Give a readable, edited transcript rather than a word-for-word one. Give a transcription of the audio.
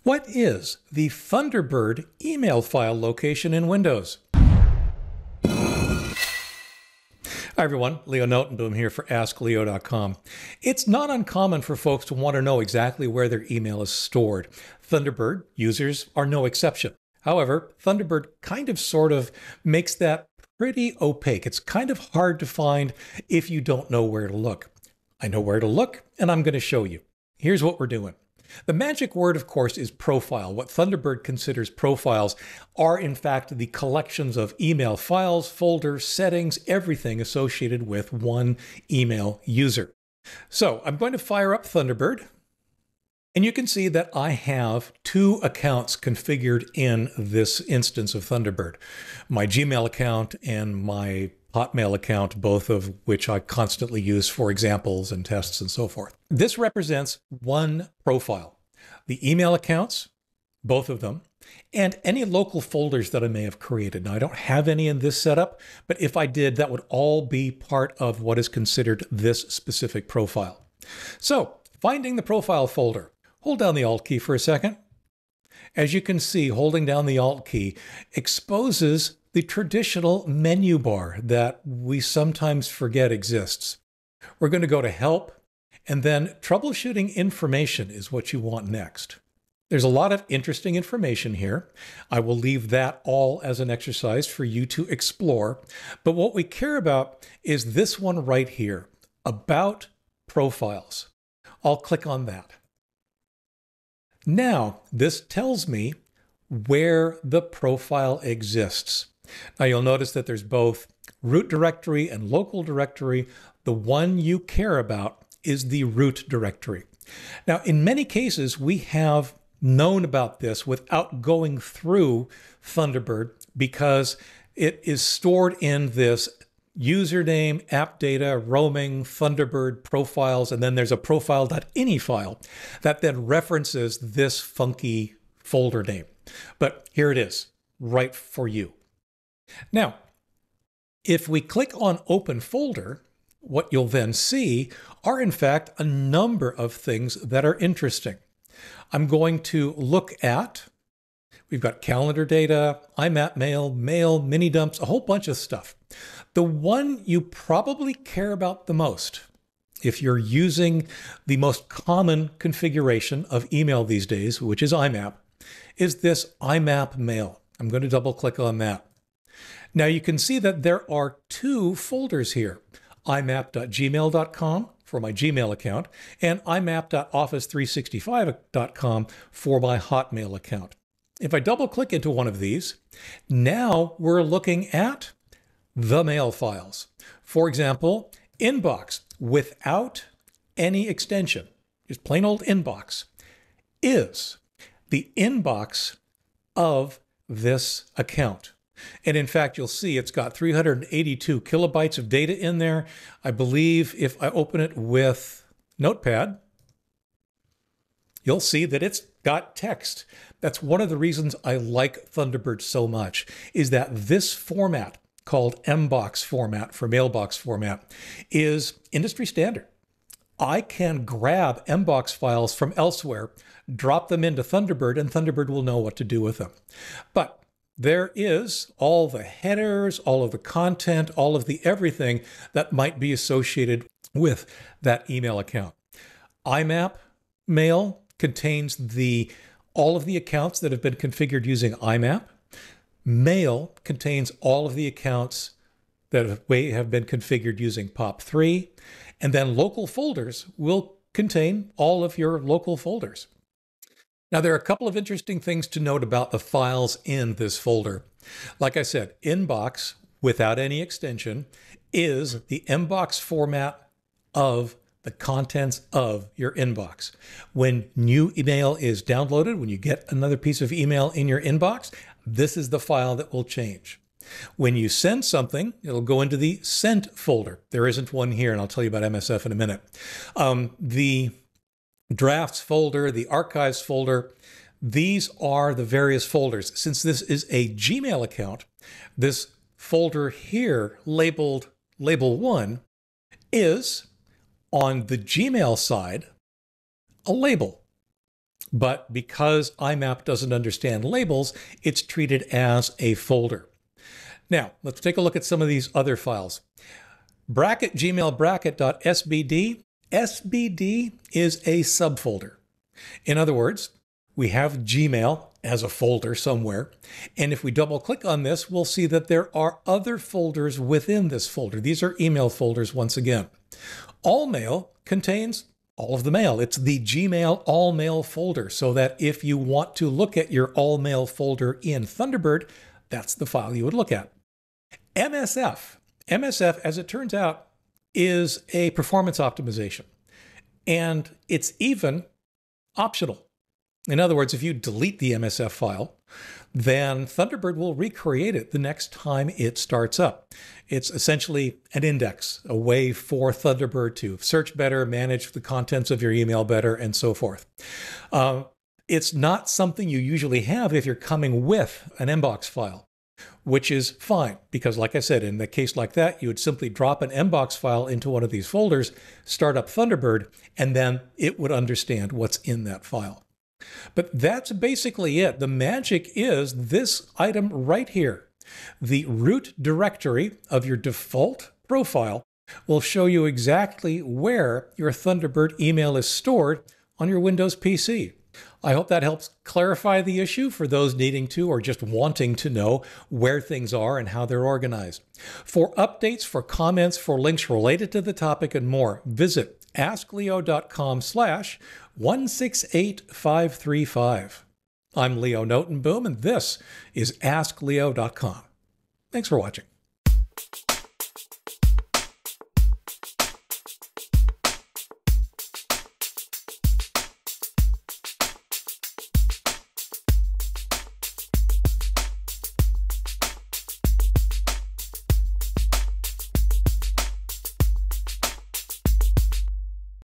What is the Thunderbird email file location in Windows? Hi everyone, Leo Notenboom here for askleo.com. It's not uncommon for folks to want to know exactly where their email is stored. Thunderbird users are no exception. However, Thunderbird kind of sort of makes that pretty opaque. It's kind of hard to find if you don't know where to look. I know where to look, and I'm going to show you. Here's what we're doing. The magic word, of course, is profile. What Thunderbird considers profiles are, in fact, the collections of email files, folders, settings, everything associated with one email user. So I'm going to fire up Thunderbird, and you can see that I have two accounts configured in this instance of Thunderbird. My Gmail account and my Hotmail account, both of which I constantly use for examples and tests and so forth. This represents one profile. The email accounts, both of them, and any local folders that I may have created. Now, I don't have any in this setup, but if I did, that would all be part of what is considered this specific profile. So, finding the profile folder, hold down the Alt key for a second. As you can see, holding down the Alt key exposes the traditional menu bar that we sometimes forget exists. We're going to go to Help, and then Troubleshooting Information is what you want next. There's a lot of interesting information here. I will leave that all as an exercise for you to explore. But what we care about is this one right here, About Profiles. I'll click on that. Now, this tells me where the profile exists. Now you'll notice that there's both root directory and local directory. The one you care about is the root directory. Now, in many cases, we have known about this without going through Thunderbird because it is stored in this username, AppData, roaming, Thunderbird profiles, and then there's a profile.ini file that then references this funky folder name. But here it is, right for you. Now, if we click on Open Folder, what you'll then see are, in fact, a number of things that are interesting. I'm going to look at, we've got calendar data, ImapMail, mail, mini dumps, a whole bunch of stuff. The one you probably care about the most, if you're using the most common configuration of email these days, which is IMAP, is this ImapMail. I'm going to double click on that. Now you can see that there are two folders here, imap.gmail.com for my Gmail account and imap.office365.com for my Hotmail account. If I double click into one of these, now we're looking at the mail files. For example, inbox without any extension, just plain old inbox, is the inbox of this account. And in fact, you'll see it's got 382 kilobytes of data in there. I believe if I open it with Notepad, you'll see that it's got text. That's one of the reasons I like Thunderbird so much, is that this format, called mbox format for mailbox format, is industry standard. I can grab mbox files from elsewhere, drop them into Thunderbird, and Thunderbird will know what to do with them. But there is all the headers, all of the content, all of the everything that might be associated with that email account. ImapMail contains all of the accounts that have been configured using IMAP. Mail contains all of the accounts that have been configured using POP3. And then local folders will contain all of your local folders. Now, there are a couple of interesting things to note about the files in this folder. Like I said, inbox without any extension is the mbox format of the contents of your inbox. When new email is downloaded, when you get another piece of email in your inbox, this is the file that will change. When you send something, it'll go into the sent folder. There isn't one here, and I'll tell you about MSF in a minute. The drafts folder, the archives folder, these are the various folders. Since this is a Gmail account, this folder here labeled Label 1 is, on the Gmail side, a label. But because IMAP doesn't understand labels, it's treated as a folder. Now, let's take a look at some of these other files. Bracket gmail bracket.sbd. SBD is a subfolder. In other words, we have Gmail as a folder somewhere. And if we double click on this, we'll see that there are other folders within this folder. These are email folders once again. All mail contains all of the mail. It's the Gmail all mail folder, so that if you want to look at your all mail folder in Thunderbird, that's the file you would look at. MSF. MSF, as it turns out, is a performance optimization. And it's even optional. In other words, if you delete the MSF file, then Thunderbird will recreate it the next time it starts up. It's essentially an index, a way for Thunderbird to search better, manage the contents of your email better, and so forth. It's not something you usually have if you're coming with an inbox file, which is fine, because like I said, in a case like that, you would simply drop an inbox file into one of these folders, start up Thunderbird, and then it would understand what's in that file. But that's basically it. The magic is this item right here. The root directory of your default profile will show you exactly where your Thunderbird email is stored on your Windows PC. I hope that helps clarify the issue for those needing to or just wanting to know where things are and how they're organized. For updates, for comments, for links related to the topic and more, visit askleo.com/168535. I'm Leo Notenboom, and this is askleo.com. Thanks for watching.